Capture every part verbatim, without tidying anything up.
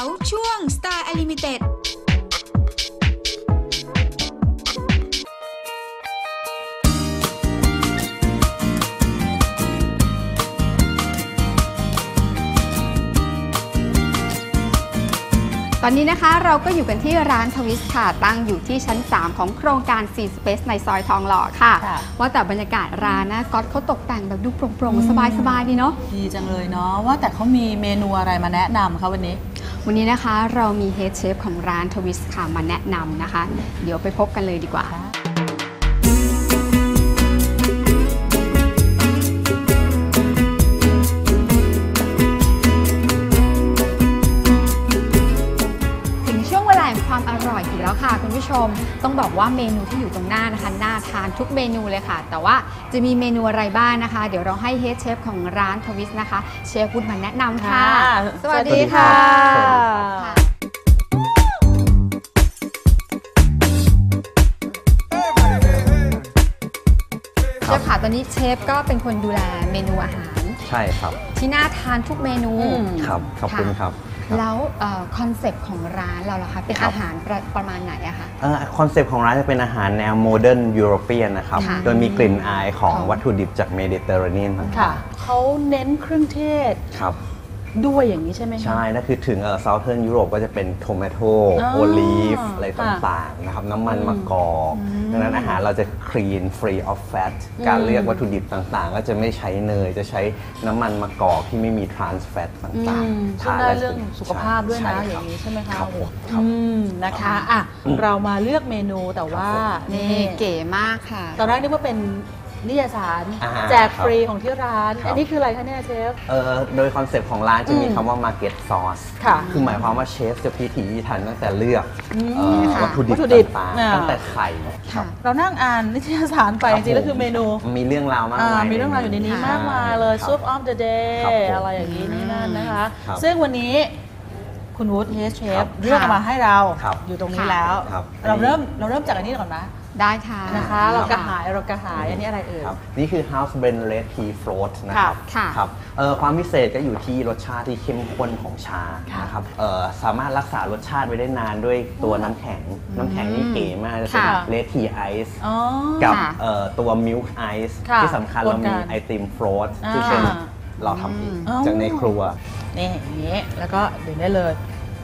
ร์ช่วง Star Unlimitedตอนนี้นะคะเราก็อยู่กันที่ร้านทวิสค่ะตั้งอยู่ที่ชั้นสามของโครงการ ซี Space ในซอยทองหล่อค่ะว่าแต่บรรยากาศร้านนะก๊อตเขาตกแต่งแบบดูโปร่งๆสบายๆดีเนาะดีจังเลยเนาะว่าแต่เขามีเมนูอะไรมาแนะนำคะวันนี้วันนี้นะคะเรามีเฮดเชฟของร้านทวิสค่ะมาแนะนำนะคะเดี๋ยวไปพบกันเลยดีกว่าความอร่อยอีกแล้วค่ะคุณผู้ชมต้องบอกว่าเมนูที่อยู่ตรงหน้านะคะน่าทานทุกเมนูเลยค่ะแต่ว่าจะมีเมนูอะไรบ้างนะคะเดี๋ยวเราให้เฮดเชฟของร้านทวิสนะคะเชฟวุฒิมาแนะนำค่ะสวัสดีค่ะเชฟค่ะตอนนี้เชฟก็เป็นคนดูแลเมนูอาหารใช่ครับที่น่าทานทุกเมนูครับขอบคุณครับแล้วคอนเซปต์ของร้านเราล่ะคะเป็นอาหารประประมาณไหนอะคะคอนเซปต์ของร้านจะเป็นอาหารแนวโมเดิร์นยุโรเปียนนะครับโดยมีกลิ่นอายของวัตถุดิบจากเมดิเตอร์เรเนียนต่างๆเขาเน้นเครื่องเทศครับด้วยอย่างนี้ใช่ไหมคะใช่นั่นคือถึงเอ่อเซาเทิร์นยุโรปก็จะเป็นโทเมโตโอลีฟอะไรต่างๆนะครับน้ำมันมะกอกดังนั้นอาหารเราจะคลีนฟรีออฟแฟตการเลือกวัตถุดิบต่างๆก็จะไม่ใช้เนยจะใช้น้ำมันมะกอกที่ไม่มีทรานส์แฟตต่างๆทานได้เรื่องสุขภาพด้วยนะอย่างนี้ใช่ไหมคะครับนะคะอ่ะเรามาเลือกเมนูแต่ว่านี่เก๋มากค่ะตอนแรกนึกว่าเป็นนิยสารแจกฟรีของที่ร้านอันนี้คืออะไรคะเนี่ยเชฟเอ่อโดยคอนเซปต์ของร้านจะมีคำว่า Market Sauce คือหมายความว่าเชฟจะพิถีพิถันตั้งแต่เลือกวัตถุดิบต่างๆตั้งแต่ไข่เรานั่งอ่านนิตยสารไปจริงๆแล้วคือเมนูมีเรื่องราวมากมายมีเรื่องราวอยู่ในนี้มากมายเลย Soup of the Day อะไรอย่างนี้นี่นั่นนะคะซึ่งวันนี้คุณวุฒิเฮดเชฟเลือกมาให้เราอยู่ตรงนี้แล้วเราเริ่มเราเริ่มจากอันนี้ก่อนนะได้ค่ะนะคะเรากระหายเรากระหายอันนี้อะไรเอ่ยนี่คือ House Blend Red Tea Float นะครับครับความพิเศษก็อยู่ที่รสชาติที่เข้มข้นของชานะครับสามารถรักษารสชาติไว้ได้นานด้วยตัวน้ำแข็งน้ำแข็งนี่เก๋มากจะเป็น Red Tea Ice กับตัว Milk Ice ที่สำคัญเรามีไอติม Float ที่เป็นเราทำเองจากในครัวนี่อย่างนี้แล้วก็ดื่มได้เลย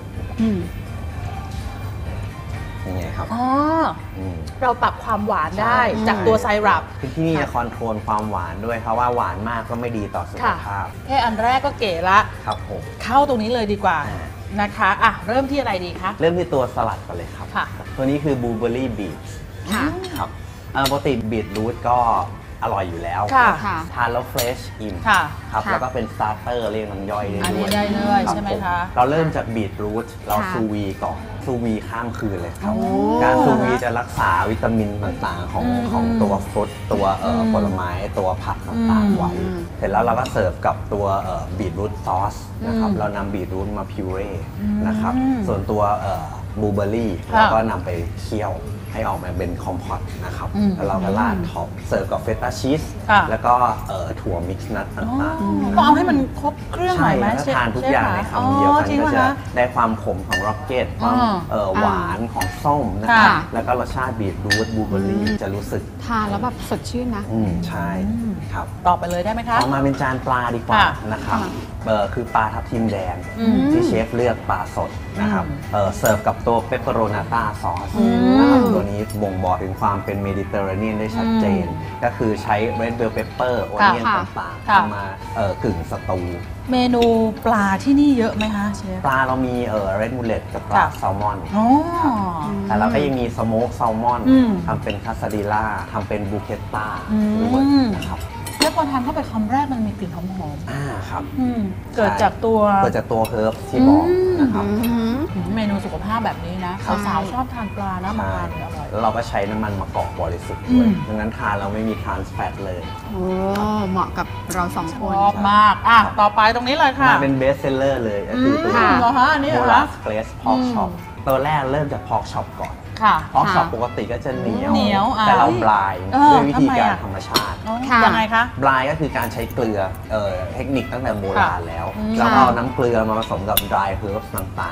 ยังไงครับอ๋อเราปรับความหวานได้จากตัวไซรัปคือที่นี่จะคอนโทรลความหวานด้วยเพราะว่าหวานมากก็ไม่ดีต่อสุขภาพแค่อันแรกก็เก๋ละครับผมเข้าตรงนี้เลยดีกว่านะคะอ่ะเริ่มที่อะไรดีคะเริ่มที่ตัวสลัดก่อนเลยครับตัวนี้คือ Blueberry Beets ครับปกติบีทรูทก็อร่อยอยู่แล้วทานแล้วเฟรชอิ่มครับแล้วก็เป็นสตาร์เตอร์เรียกน้ำย่อยได้ด้วยอันนี้ได้เลยใช่ไหมคะเราเริ่มจากบีทรูทเราซูวีก่อนซูวีข้ามคืนเลยครับการซูวีจะรักษาวิตามินต่างๆของของตัวฟรุตตัวผลไม้ตัวผักต่างๆไว้เสร็จแล้วเราก็เสิร์ฟกับตัวบีทรูทซอสนะครับเรานำบีทรูทมาพิวเร่นะครับส่วนตัวบลูเบอร์รี่เราก็นำไปเคี่ยวให้ออกมาเป็นคอมพอตนะครับแล้วเราก็ราดท็อปเสิร์ฟกับเฟต้าชีสแล้วก็ถั่วมิกซ์นัทต่างๆต้องเอาให้มันครบเครื่องหน่อยไหมใช่ทานทุกอย่างในคำเดียวกันก็จะได้ความขมของร็อกเก็ตความหวานของส้มนะครับแล้วก็รสชาติบีทรูทบลูเบอร์รี่จะรู้สึกทานแล้วแบบสดชื่นนะอืมใช่ครับต่อไปเลยได้ไหมคะต่อมาเป็นจานปลาดีกว่านะครับคือปลาทับทิมแดงที่เชฟเลือกปลาสดนะครับเสิร์ฟกับตัวเปปเปอโรนาต้าซอสนะครับตัวนี้บ่งบอกถึงความเป็นเมดิเตอร์เรเนียนได้ชัดเจนก็คือใช้เรดเบลเปปเปอร์โอเนียนต่างๆทำมากึ่งสตูเมนูปลาที่นี่เยอะไหมคะเชฟปลาเรามีเอ่อเรดมูเลตกับปลาแซลมอนแต่เราก็ยังมีสโมกแซลมอนทำเป็นคาซาดิล่าทำเป็นบูเคตต้าด้วยนะครับแล้วพอทานเข้าไปคำแรกมันมีกลิ่นหอมๆอ่าครับเกิดจากตัวเกิดจากตัวเฮิร์บที่บอกนะครับเมนูสุขภาาพแบบนี้นะสาวๆชอบทานปลานะมาทานอร่อยเราก็ใช้น้ำมันมะกอกบริสุทธิ์ด้วยดังนั้นทานเราไม่มีทรานส์แฟตเลยโอ้เหมาะกับเราสองคนชอบมากอ่ะต่อไปตรงนี้เลยค่ะมาเป็นเบสเซลเลอร์เลยก็คือตัวโมลาสเกรสพอกช็อปตัวแรกเริ่มจากพอกช็อปก่อนพอกช็อปปกติก็จะเหนียวแต่เราบลายด้วยวิธีการธรรมชาติยังไงคะบลายก็คือการใช้เกลือเทคนิคตั้งแต่โบราณแล้วแล้วเอาน้ำเกลือมาผสมกับ dry herbs ต่างๆ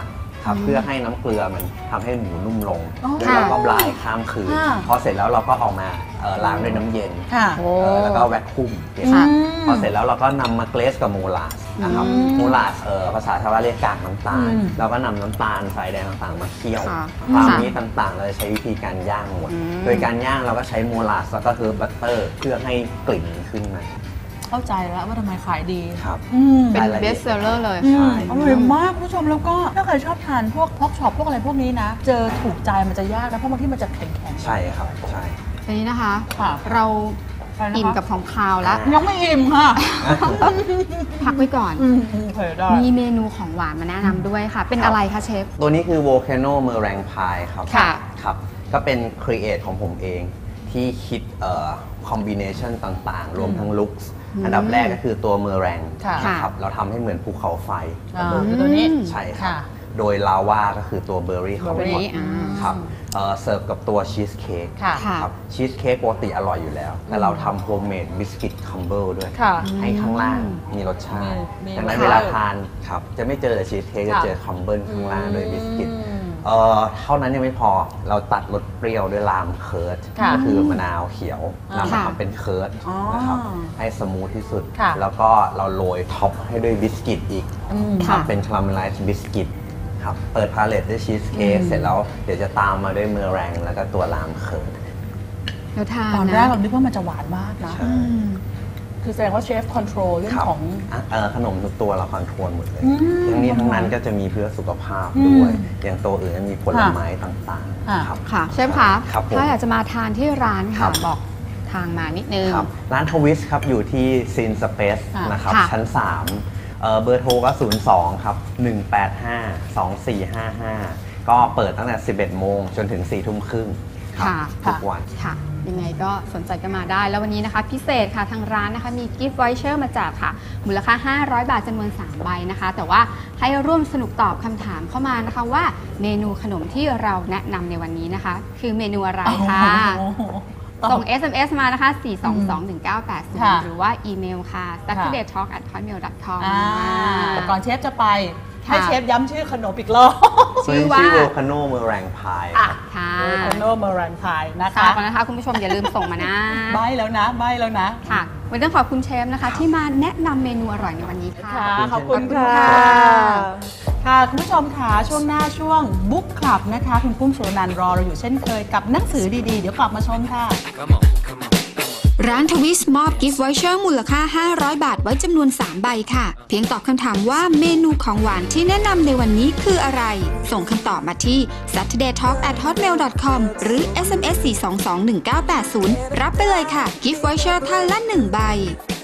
ครับเพื่อให้น้ำเกลือมันทำให้หมูนุ่มลงอ๋อแล้วเราก็บลายข้ามคืนค่ะพอเสร็จแล้วเราก็เออกมาเอ่อล้างด้วยน้ำเย็นค่ะโอ้เอ่อแล้วก็แวคคุมเก็บค่ะพอเสร็จแล้วเราก็นำมาเกรสกับโมลาสนะครับอืมโมลาสเอ่อภาษาชาวบ้านเรียกกากน้ำตาลอืมเราก็นำน้ำตาลสายแดงต่างๆมาเคี่ยวค่ะความค่ะนี้ต่างๆเราจะใช้วิธีการย่างหมดอืมโดยการย่างเราก็ใช้โมลาสแล้วก็คือบัตเตอร์เพื่อให้กลิ่นขึ้นมาเข้าใจแล้วว่าทำไมขายดีครับอืมเป็นรายละเบเอียดสเซอร์เลยอืใช่มอร่อยมากคุณผู้ชมแล้วก็ถ้าใครชอบทานพวกพอกช็อปพวกอะไรพวกนี้นะ เจอถูกใจมันจะยากนะเพราะบางที่มันจะแข็งๆใช่ครับใช่ทีนี้นะคะค่ะเราอะไรนะคะอิ่มกับของคาวแล้วยังไม่อิ่มค่ะพักไว้ก่อนอืมโอเคได้มีเมนูของหวานมาแนะนำด้วยค่ะ เป็นอะไรคะเชฟตัวนี้คือ Volcano Meringue Pie ครับค่ะครับก็เป็นครีเอทของผมเองที่คิดเอ่อคอมบิเนชันต่างๆ รวมทั้งลุคส์อันดับแรกก็คือตัวเมอแรงค่ะนะครับเราทำให้เหมือนภูเขาไฟอ่าคือตัวนี้ใช่ครับค่ะโดยลาวาก็คือตัวเบอร์รี่คอม Berry พอตอ่าครับเอ่อเสิร์ฟกับตัวชีสเค้กค่ะค่ะครับชีสเค้กปกติอร่อยอยู่แล้ว แต่เราทำโฮมเมดบิสกิตคัมเบิลด้วยค่ะให้ข้างล่างมีรสชาติมีดังนั้นมีเวลาทานครับจะไม่เจอแต่ชีสเค้กจะค่ะเจอคัมเบิลข้างล่างด้วยบิสกิตอืมเอ่อเท่านั้นยังไม่พอเราตัดรสเปรี้ยวด้วยลามเคิร์ดค่ะก็คือมะนาวเขียวอ่านำมาทำเป็นเคิร์ดอ๋อนะครับให้สมูทที่สุดค่ะแล้วก็เราโรยท็อปให้ด้วยบิสกิตอีกอืมค่ะทำเป็นคาราเมลไลซ์บิสกิตครับเปิดพาเลตด้วยชีสเค้กอืมเสร็จแล้วเดี๋ยวจะตามมาด้วยเมอแรงแล้วก็ตัวลามเคิร์ดแล้วทานตอนนะแรกเราคิดว่ามันจะหวานมากนะใช่อืมคือแสดงว่าเชฟคอนโทรลเรื่องครับของอ่ะเอ่อขนมทุกตัวเราคอนโทรลหมดเลยอืมทั้งนี้ทั้งนั้นก็จะมีเพื่อสุขภาพอืมด้วย อย่างตัวอื่นก็มีผลไม้ต่างค่ะๆครับค่ะเชฟคะครับผมถ้าอยากจะมาทานที่ร้านครัค่ะบบอกทางมานิดนึงครับร้านทวิสครับอยู่ที่ซีนสเปซค่ะนะครับค่ะชั้นสามเอ่อเบอร์โทรก็ ศูนย์ สอง ครับ หนึ่ง แปด ห้า สอง สี่ ห้า ห้า ก็เปิดตั้งแต่ สิบเอ็ด โมงจนถึง สี่ ทุ่มครึ่งครับค่ะทุกวันค่ะ ยังไงก็สนใจกันมาได้ แล้ววันนี้นะคะ พิเศษค่ะทางร้านนะคะ มีกิฟต์วอยเชอร์มาแจกค่ะ มูลค่า ห้าร้อย บาทจำนวน สาม ใบนะคะ แต่ว่าให้ร่วมสนุกตอบคำถามเข้ามานะคะว่าเมนูขนมที่เราแนะนำในวันนี้นะคะ คือเมนูอะไรคะโอ้โหส่ง เอส เอ็ม เอส มานะคะ สี่ สอง สอง หนึ่ง เก้า แปด ศูนค่ะย์ หรือว่าอีเมลค่ะ saturday talk at hotmail dot com อ่าแต่ก่อนเชฟจะไปค่ะให้เชฟย้ำชื่อขนมอีกรอบชื่อว่าชื่อ Volcano Meringue Pie อ่ะค่ะโคโนเมอรันพายนะทราคะบแล้วนะคะ คุณผู้ชมอย่าลืมส่งมานะใบแล้วนะใบแล้วนะค่ะ วันนี้ต้องขอบคุณเชฟนะคะ ที่มาแนะนำเมนูอร่อยในวันนี้ค่ะค่ะ ขขออบบคุคุณณค่ะค่ะค่ะ คุณผู้ชมค่ะ ช่วงหน้าช่วงบุ๊กคลับนะคะ คุณปุ้มสุรนันท์รอเราอยู่เช่นเคยกับหนังสือดีๆ เดี๋ยวกลับมาชมค่ะร้านทวิสมอบกิฟต์วอยเชอร์มูลค่า ห้าร้อย บาทไว้จำนวน สาม ใบค่ะ เพียงตอบคำถามว่าเมนูของหวานที่แนะนำในวันนี้คืออะไร ส่งคำตอบมาที่ saturday talk at hotmail dot com หรือ เอส เอ็ม เอส สี่ สอง สอง หนึ่ง เก้า แปด ศูนย์ รับไปเลยค่ะ กิฟต์วอยเชอร์ท่านละ หนึ่ง ใบ